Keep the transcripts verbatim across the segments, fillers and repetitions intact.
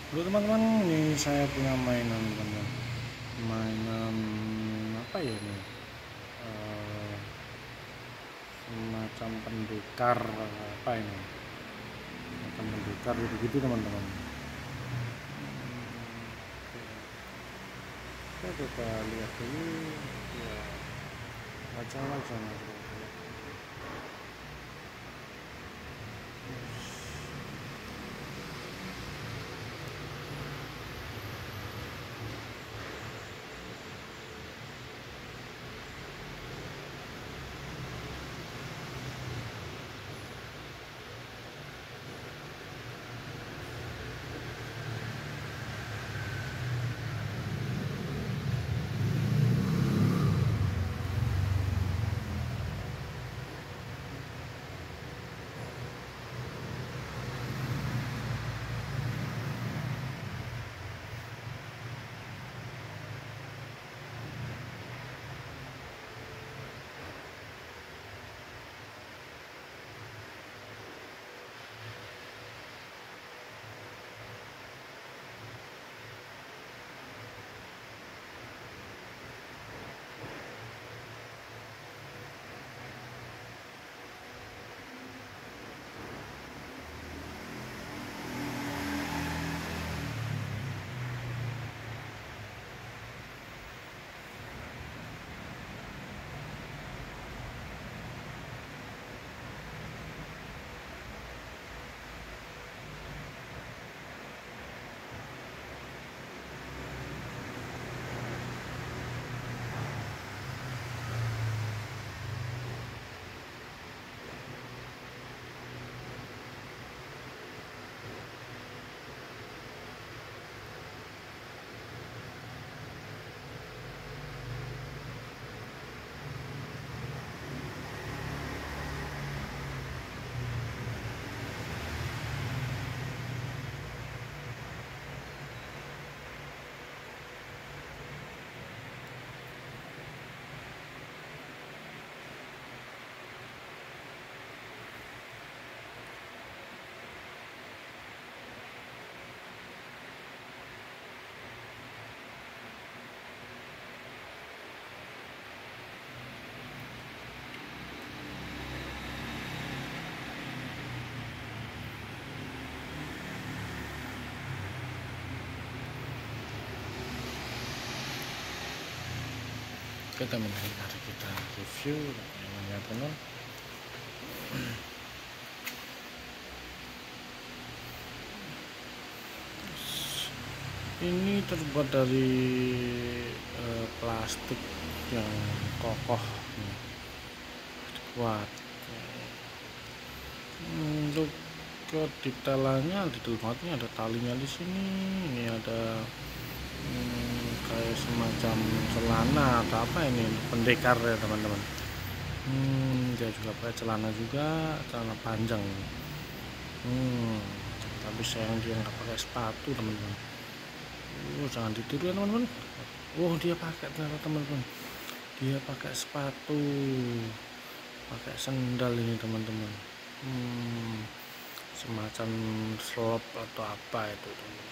Halo teman-teman, ini saya punya mainan teman-teman. Mainan apa ya ini? Eh, semacam pendekar apa ini? Semacam pendekar gitu-gitu teman-teman. Kita coba lihat dulu. Ya, wajah-wajah. Oke teman-teman, mari kita review mainannya teman. Ini terbuat dari eh, plastik yang kokoh, kuat. Untuk kedetailannya, detail banget, ini ada talinya di sini. Ini ada hmm, kayak semacam celana atau apa ini, pendekar ya teman-teman. Hmm, dia juga pakai celana juga, celana panjang. Hmm, tapi sayang dia nggak pakai sepatu teman-teman. Oh, jangan ditiru ya teman-teman. Oh, dia pakai ternyata teman-teman. Dia pakai sepatu, pakai sendal ini teman-teman. Hmm, semacam slop atau apa itu teman-teman.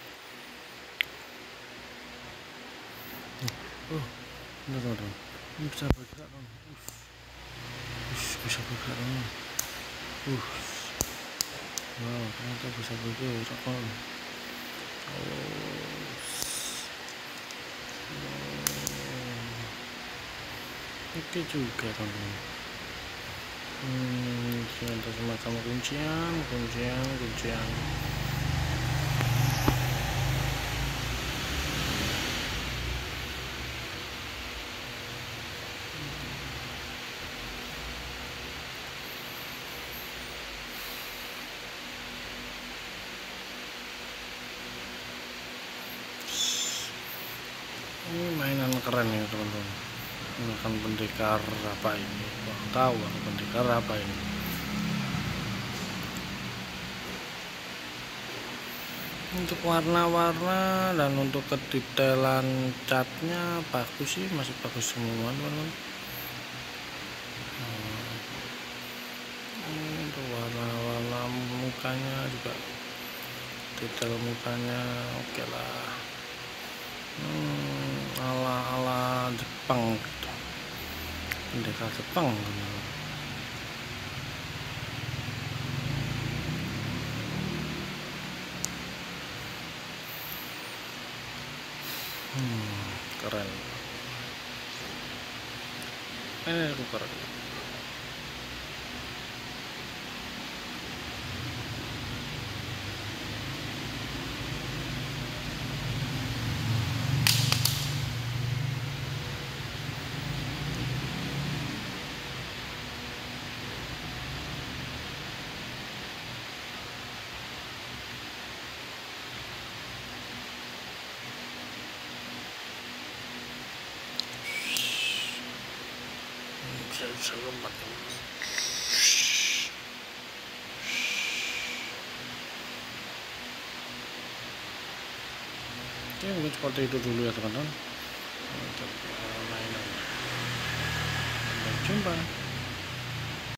Oh, benar teman-teman. Ini bisa bergerak teman. Uh, bisa bergerak teman. Uh, wow, ternyata bisa bergerak teman. Oh, oke juga teman-teman. Hmm, ini ada semacam kuncian, kuncian, kuncian. Ini mainan keren ya teman-teman. Ini kan pendekar apa ini? Kurang tahu kan pendekar apa ini. Untuk warna-warna dan untuk kedetailan catnya bagus sih, masih bagus semua teman-teman. Hmm, untuk warna-warna mukanya juga detail mukanya oke lah, hmm, ala ala Jepang gitu. Pendekar Jepang gitu. Hmm, keren. Eh, aku keren. Bisa lompat. Oke, mungkin seperti itu dulu ya teman-teman untuk mainan. Sampai jumpa.